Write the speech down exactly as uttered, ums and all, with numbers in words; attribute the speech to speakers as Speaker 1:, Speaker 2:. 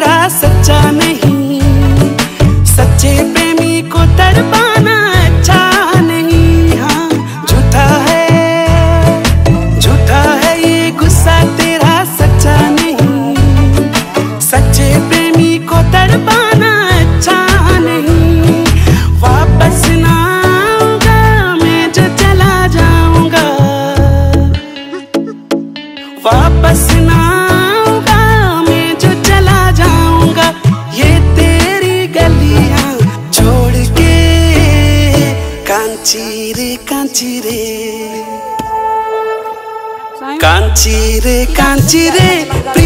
Speaker 1: तेरा सच्चा नहीं, सच्चे प्रेमी को तड़पाना अच्छा नहीं। हाँ झूठा है, झूठा है ये गुस्सा तेरा सच्चा नहीं, सच्चे प्रेमी को तड़पाना अच्छा नहीं। वापस ना आऊंगा मैं जो चला जाऊंगा, वापस ना आऊंगा मैं जो चला जाऊंगा। ये तेरी गलियां छोड़ के कांची रे कांची रे, कांची रे कांची रे।